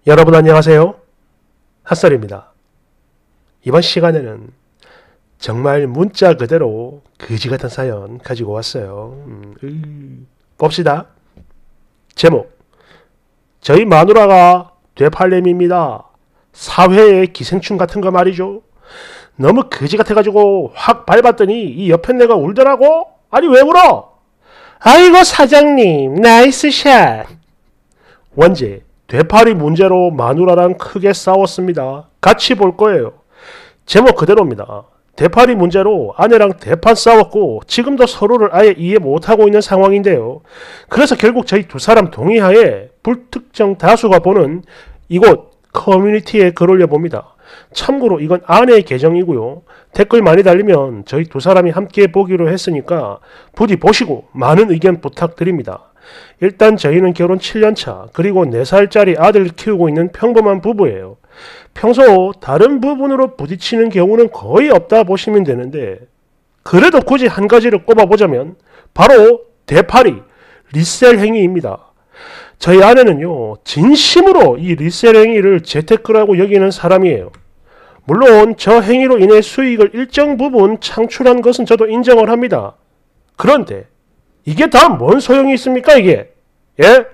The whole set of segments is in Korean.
여러분 안녕하세요. 핫설입니다. 이번 시간에는 정말 문자 그대로 거지 같은 사연 가지고 왔어요. 봅시다. 제목: 저희 마누라가 되팔렘입니다. 사회의 기생충 같은 거 말이죠. 너무 거지 같아가지고 확 밟았더니 이 옆에 내가 울더라고. 아니 왜 울어? 아이고 사장님 나이스 샷. 원제: 되팔이 문제로 마누라랑 크게 싸웠습니다. 같이 볼 거예요. 제목 그대로입니다. 되팔이 문제로 아내랑 대판 싸웠고 지금도 서로를 아예 이해 못하고 있는 상황인데요. 그래서 결국 저희 두 사람 동의하에 불특정 다수가 보는 이곳 커뮤니티에 글 올려봅니다. 참고로 이건 아내의 계정이고요. 댓글 많이 달리면 저희 두 사람이 함께 보기로 했으니까 부디 보시고 많은 의견 부탁드립니다. 일단 저희는 결혼 7년차 그리고 4살짜리 아들을 키우고 있는 평범한 부부예요. 평소 다른 부분으로 부딪히는 경우는 거의 없다 보시면 되는데, 그래도 굳이 한 가지를 꼽아보자면 바로 되팔이 리셀 행위입니다. 저희 아내는요 진심으로 이 리셀 행위를 재테크라고 여기는 사람이에요. 물론 저 행위로 인해 수익을 일정 부분 창출한 것은 저도 인정을 합니다. 그런데 이게 다 뭔 소용이 있습니까 이게? 예?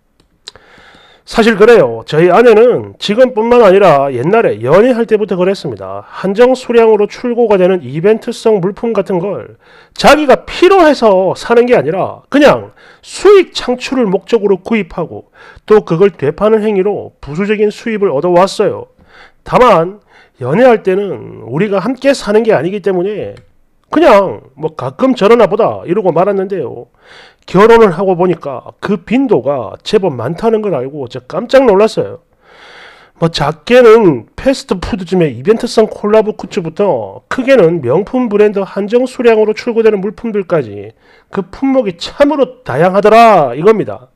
사실 그래요. 저희 아내는 지금뿐만 아니라 옛날에 연애할 때부터 그랬습니다. 한정 수량으로 출고가 되는 이벤트성 물품 같은 걸 자기가 필요해서 사는 게 아니라 그냥 수익 창출을 목적으로 구입하고 또 그걸 되파는 행위로 부수적인 수입을 얻어왔어요. 다만 연애할 때는 우리가 함께 사는 게 아니기 때문에 그냥 뭐 가끔 저러나 보다 이러고 말았는데요. 결혼을 하고 보니까 그 빈도가 제법 많다는 걸 알고 저 깜짝 놀랐어요. 뭐 작게는 패스트푸드점의 이벤트성 콜라보 굿즈부터 크게는 명품 브랜드 한정 수량으로 출고되는 물품들까지 그 품목이 참으로 다양하더라 이겁니다.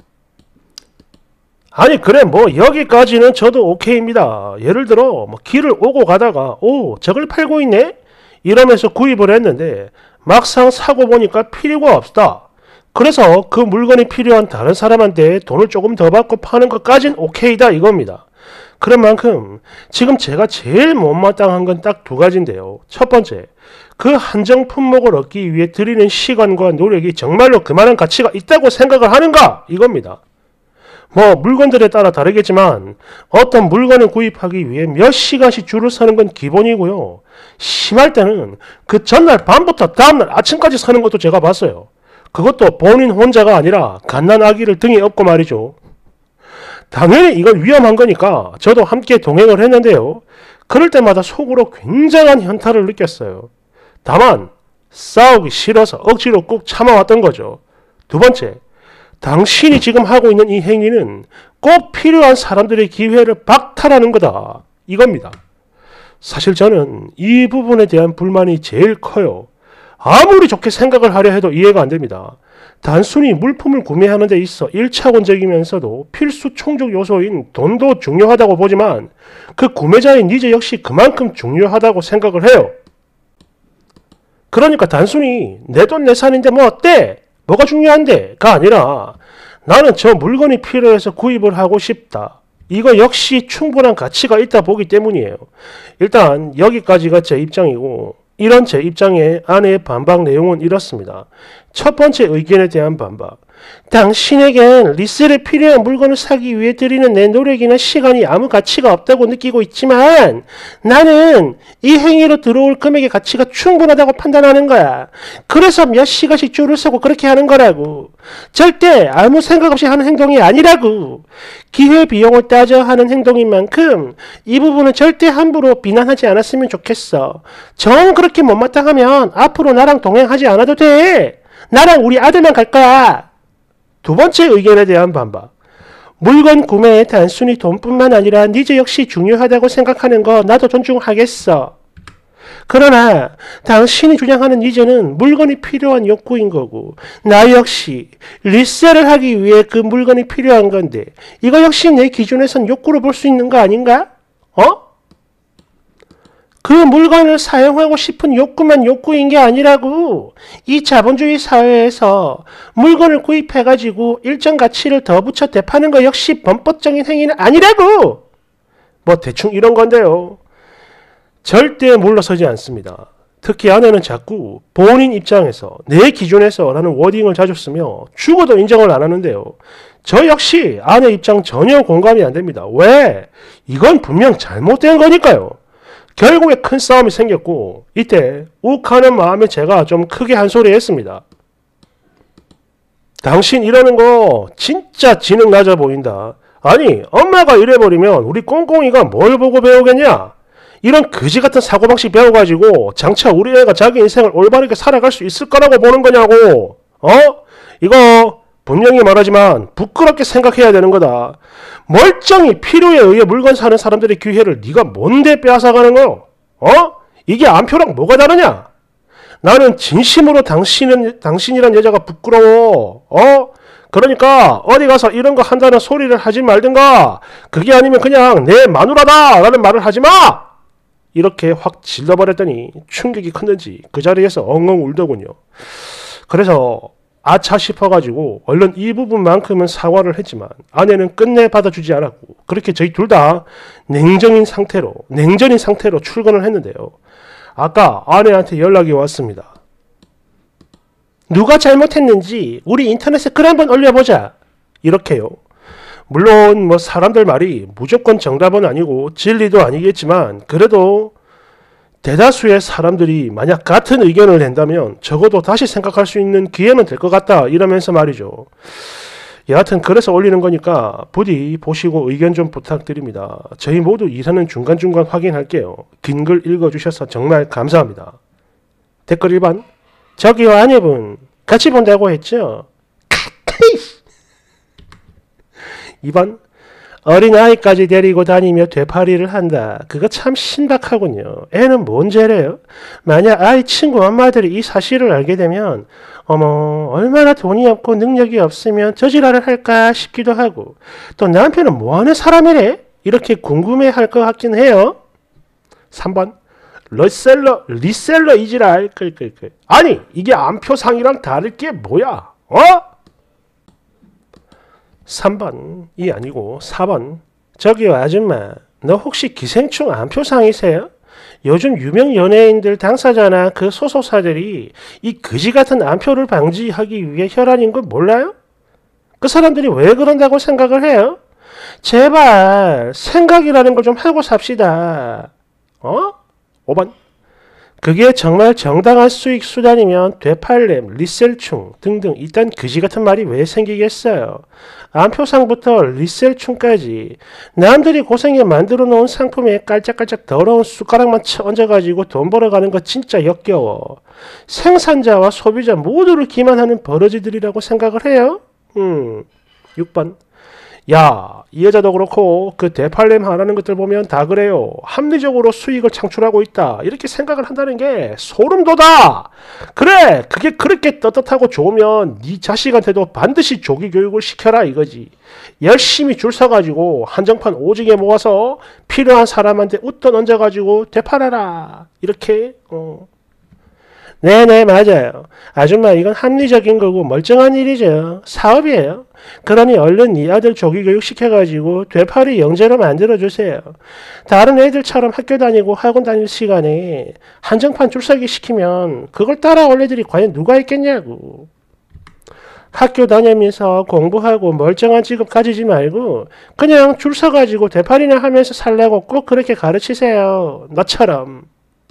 아니 그래 뭐 여기까지는 저도 오케이입니다. 예를 들어 뭐 길을 오고 가다가 오 저걸 팔고 있네? 이러면서 구입을 했는데 막상 사고 보니까 필요가 없다. 그래서 그 물건이 필요한 다른 사람한테 돈을 조금 더 받고 파는 것까진 오케이다 이겁니다. 그런 만큼 지금 제가 제일 못마땅한 건 딱 두 가지인데요. 첫 번째, 그 한정 품목을 얻기 위해 들이는 시간과 노력이 정말로 그만한 가치가 있다고 생각을 하는가 이겁니다. 뭐 물건들에 따라 다르겠지만 어떤 물건을 구입하기 위해 몇 시간씩 줄을 서는 건 기본이고요. 심할 때는 그 전날 밤부터 다음날 아침까지 서는 것도 제가 봤어요. 그것도 본인 혼자가 아니라 갓난아기를 등에 업고 말이죠. 당연히 이건 위험한 거니까 저도 함께 동행을 했는데요. 그럴 때마다 속으로 굉장한 현타를 느꼈어요. 다만 싸우기 싫어서 억지로 꾹 참아왔던 거죠. 두 번째, 당신이 지금 하고 있는 이 행위는 꼭 필요한 사람들의 기회를 박탈하는 거다 이겁니다. 사실 저는 이 부분에 대한 불만이 제일 커요. 아무리 좋게 생각을 하려 해도 이해가 안 됩니다. 단순히 물품을 구매하는 데 있어 1차원적이면서도 필수 충족 요소인 돈도 중요하다고 보지만 그 구매자의 니즈 역시 그만큼 중요하다고 생각을 해요. 그러니까 단순히 내 돈 내산인데 뭐 어때? 뭐가 중요한데?가 아니라 나는 저 물건이 필요해서 구입을 하고 싶다. 이거 역시 충분한 가치가 있다 보기 때문이에요. 일단 여기까지가 제 입장이고, 이런 제 입장에 아내의 반박 내용은 이렇습니다. 첫 번째 의견에 대한 반박. 당신에겐 리셀에 필요한 물건을 사기 위해 들이는 내 노력이나 시간이 아무 가치가 없다고 느끼고 있지만 나는 이 행위로 들어올 금액의 가치가 충분하다고 판단하는 거야. 그래서 몇 시간씩 줄을 서고 그렇게 하는 거라고. 절대 아무 생각 없이 하는 행동이 아니라고. 기회비용을 따져 하는 행동인 만큼 이 부분은 절대 함부로 비난하지 않았으면 좋겠어. 정 그렇게 못마땅하면 앞으로 나랑 동행하지 않아도 돼. 나랑 우리 아들만 갈 거야. 두 번째 의견에 대한 반박. 물건 구매에 단순히 돈뿐만 아니라 니즈 역시 중요하다고 생각하는 거 나도 존중하겠어. 그러나 당신이 주장하는 니즈는 물건이 필요한 욕구인 거고 나 역시 리셀을 하기 위해 그 물건이 필요한 건데 이거 역시 내 기준에선 욕구로 볼 수 있는 거 아닌가? 그 물건을 사용하고 싶은 욕구만 욕구인 게 아니라고. 이 자본주의 사회에서 물건을 구입해가지고 일정 가치를 더 붙여 대파는 거 역시 범법적인 행위는 아니라고. 뭐 대충 이런 건데요. 절대 물러서지 않습니다. 특히 아내는 자꾸 본인 입장에서 내 기준에서 라는 워딩을 자주 쓰며 죽어도 인정을 안 하는데요. 저 역시 아내 입장 전혀 공감이 안 됩니다. 왜? 이건 분명 잘못된 거니까요. 결국에 큰 싸움이 생겼고 이때 욱하는 마음에 제가 좀 크게 한 소리 했습니다. 당신 이러는 거 진짜 지능 낮아 보인다. 아니 엄마가 이래버리면 우리 꽁꽁이가 뭘 보고 배우겠냐? 이런 그지같은 사고방식 배워가지고 장차 우리 애가 자기 인생을 올바르게 살아갈 수 있을 거라고 보는 거냐고. 이거 분명히 말하지만 부끄럽게 생각해야 되는 거다. 멀쩡히 필요에 의해 물건 사는 사람들의 기회를 네가 뭔데 빼앗아가는 거요? 이게 안표랑 뭐가 다르냐? 나는 진심으로 당신이란 여자가 부끄러워. 그러니까 어디 가서 이런 거 한다는 소리를 하지 말든가. 그게 아니면 그냥 내 마누라다 라는 말을 하지 마. 이렇게 확 질러버렸더니 충격이 컸는지 그 자리에서 엉엉 울더군요. 그래서 아차 싶어가지고 얼른 이 부분만큼은 사과를 했지만 아내는 끝내 받아주지 않았고 그렇게 저희 둘 다 냉전인 상태로 출근을 했는데요. 아까 아내한테 연락이 왔습니다. 누가 잘못했는지 우리 인터넷에 글 한번 올려보자. 이렇게요. 물론 뭐 사람들 말이 무조건 정답은 아니고 진리도 아니겠지만 그래도 대다수의 사람들이 만약 같은 의견을 낸다면 적어도 다시 생각할 수 있는 기회는 될 것 같다 이러면서 말이죠. 여하튼 그래서 올리는 거니까 부디 보시고 의견 좀 부탁드립니다. 저희 모두 일하는 중간중간 확인할게요. 긴 글 읽어주셔서 정말 감사합니다. 댓글 1번 저기요 아내분 같이 본다고 했죠? 2번 어린아이까지 데리고 다니며 되팔이를 한다. 그거 참 신박하군요. 애는 뭔 죄래요? 만약 아이 친구 엄마들이 이 사실을 알게 되면 어머 얼마나 돈이 없고 능력이 없으면 저지랄을 할까 싶기도 하고 또 남편은 뭐하는 사람이래? 이렇게 궁금해할 것 같긴 해요. 3번 리셀러 이지랄 끌끌끌. 아니 이게 안표상이랑 다를 게 뭐야? 3번이 아니고 4번 저기요 아줌마 너 혹시 기생충 안표상이세요? 요즘 유명 연예인들 당사자나 그 소속사들이 이 그지같은 안표를 방지하기 위해 혈안인 거 몰라요? 그 사람들이 왜 그런다고 생각을 해요? 제발 생각이라는 걸 좀 하고 삽시다. 5번 그게 정말 정당한 수익 수단이면 되팔렘, 리셀충 등등 이딴 그지같은 말이 왜 생기겠어요. 안표상부터 리셀충까지 남들이 고생해 만들어 놓은 상품에 깔짝깔짝 더러운 숟가락만 얹어가지고 돈 벌어가는 거 진짜 역겨워. 생산자와 소비자 모두를 기만하는 버러지들이라고 생각을 해요. 6번 야, 이 여자도 그렇고 그 되팔렘 하라는 것들 보면 다 그래요. 합리적으로 수익을 창출하고 있다. 이렇게 생각을 한다는 게 소름 돋아. 그래, 그게 그렇게 떳떳하고 좋으면 네 자식한테도 반드시 조기 교육을 시켜라 이거지. 열심히 줄 서가지고 한정판 오지게 모아서 필요한 사람한테 웃돈 얹어가지고 되팔아라. 이렇게 네네 맞아요. 아줌마 이건 합리적인 거고 멀쩡한 일이죠. 사업이에요. 그러니 얼른 이 아들 조기교육 시켜가지고 되팔이 영재로 만들어주세요. 다른 애들처럼 학교 다니고 학원 다닐 시간에 한정판 줄서기 시키면 그걸 따라올 애들이 과연 누가 있겠냐고. 학교 다니면서 공부하고 멀쩡한 직업 가지지 말고 그냥 줄 서가지고 되팔이나 하면서 살라고 꼭 그렇게 가르치세요. 너처럼.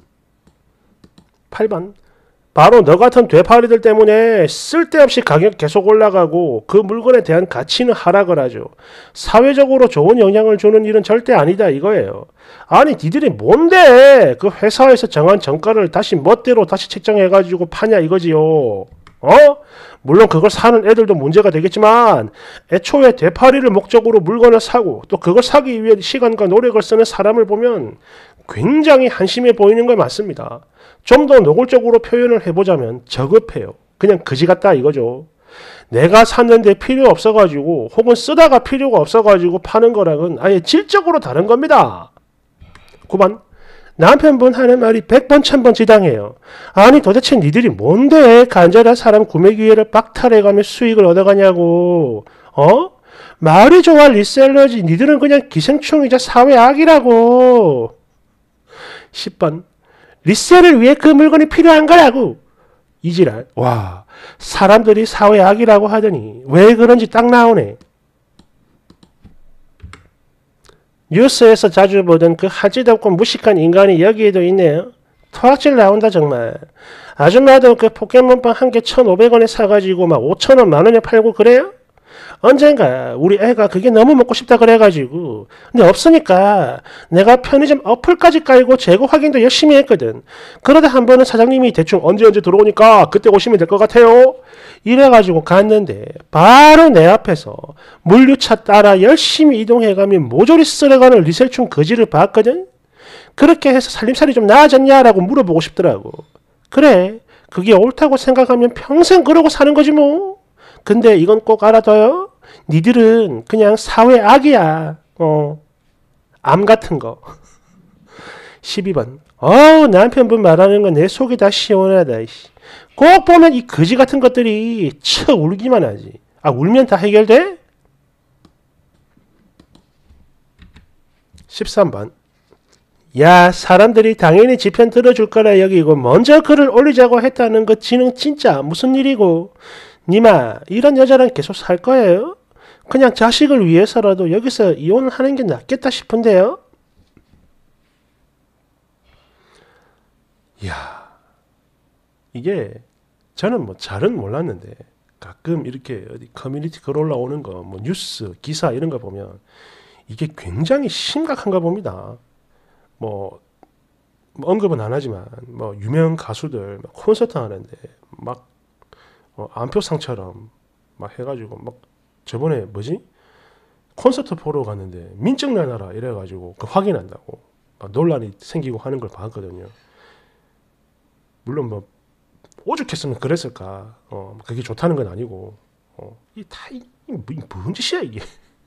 8번 바로 너 같은 되팔이들 때문에 쓸데없이 가격 계속 올라가고 그 물건에 대한 가치는 하락을 하죠. 사회적으로 좋은 영향을 주는 일은 절대 아니다 이거예요. 아니 니들이 뭔데 그 회사에서 정한 정가를 다시 멋대로 다시 책정해가지고 파냐 이거지요. 물론 그걸 사는 애들도 문제가 되겠지만 애초에 되팔이를 목적으로 물건을 사고 또 그걸 사기 위해 시간과 노력을 쓰는 사람을 보면 굉장히 한심해 보이는 건 맞습니다. 좀 더 노골적으로 표현을 해보자면 저급해요. 그냥 그지 같다 이거죠. 내가 샀는데 필요 없어가지고 혹은 쓰다가 필요가 없어가지고 파는 거랑은 아예 질적으로 다른 겁니다. 9번 남편분 하는 말이 100번 1000번 지당해요. 아니 도대체 니들이 뭔데 간절한 사람 구매 기회를 박탈해가며 수익을 얻어가냐고. 어? 말이 좋아 리셀러지. 니들은 그냥 기생충이자 사회 악이라고. 10번 리셀을 위해 그 물건이 필요한 거라고. 이지랄. 와, 사람들이 사회 악이라고 하더니 왜 그런지 딱 나오네. 뉴스에서 자주 보던 그 하지도 없고 무식한 인간이 여기에도 있네요. 토악질 나온다 정말. 아줌마도 그 포켓몬빵 한 개 1,500원에 사가지고 막 5,000원 만원에 팔고 그래요? 언젠가 우리 애가 그게 너무 먹고 싶다 그래가지고 근데 없으니까 내가 편의점 어플까지 깔고 재고 확인도 열심히 했거든. 그러다 한 번은 사장님이 대충 언제 들어오니까 그때 오시면 될 것 같아요 이래가지고 갔는데 바로 내 앞에서 물류차 따라 열심히 이동해가며 모조리 쓸어가는 리셀충 거지를 봤거든. 그렇게 해서 살림살이 좀 나아졌냐라고 물어보고 싶더라고. 그래 그게 옳다고 생각하면 평생 그러고 사는 거지 뭐. 근데 이건 꼭 알아둬요. 니들은 그냥 사회 악이야. 암 같은 거. 12번. 남편분 말하는 건 내 속이 다 시원하다. 꼭 보면 이 거지 같은 것들이 쳐 울기만 하지. 아, 울면 다 해결돼? 13번. 야, 사람들이 당연히 지 편 들어줄 거라 여기고 먼저 글을 올리자고 했다는 거 지는 진짜 무슨 일이고. 니마 이런 여자랑 계속 살 거예요? 그냥 자식을 위해서라도 여기서 이혼하는 게 낫겠다 싶은데요. 이야, 이게 저는 뭐 잘은 몰랐는데 가끔 이렇게 어디 커뮤니티 글 올라오는 거, 뭐 뉴스, 기사 이런 거 보면 이게 굉장히 심각한가 봅니다. 뭐 언급은 안 하지만 뭐 유명 가수들 콘서트 하는데 막 안표상처럼 막 해가지고 막 저번에 뭐지 콘서트 보러 갔는데 민증 내놔라 이래가지고 그 확인한다고 막 논란이 생기고 하는 걸 봤거든요. 물론 뭐 오죽했으면 그랬을까. 그게 좋다는 건 아니고 뭔 짓이야 이게.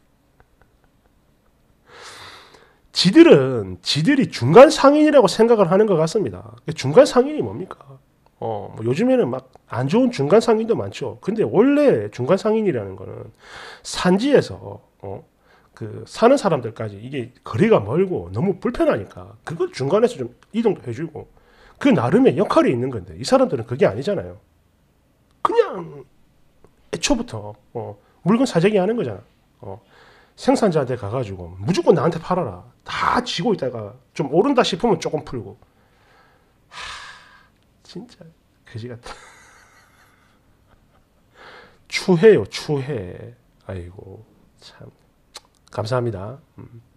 지들이 중간 상인이라고 생각을 하는 것 같습니다. 중간 상인이 뭡니까? 뭐 요즘에는 막 안 좋은 중간 상인도 많죠. 근데 원래 중간 상인이라는 거는 산지에서 그 사는 사람들까지 이게 거리가 멀고 너무 불편하니까 그걸 중간에서 좀 이동도 해주고 그 나름의 역할이 있는 건데 이 사람들은 그게 아니잖아요. 그냥 애초부터 물건 사재기 하는 거잖아. 생산자한테 가가지고 무조건 나한테 팔아라. 다 쥐고 있다가 좀 오른다 싶으면 조금 풀고. 진짜 그지 같다. 추해요, 추해. 아이고 참 감사합니다.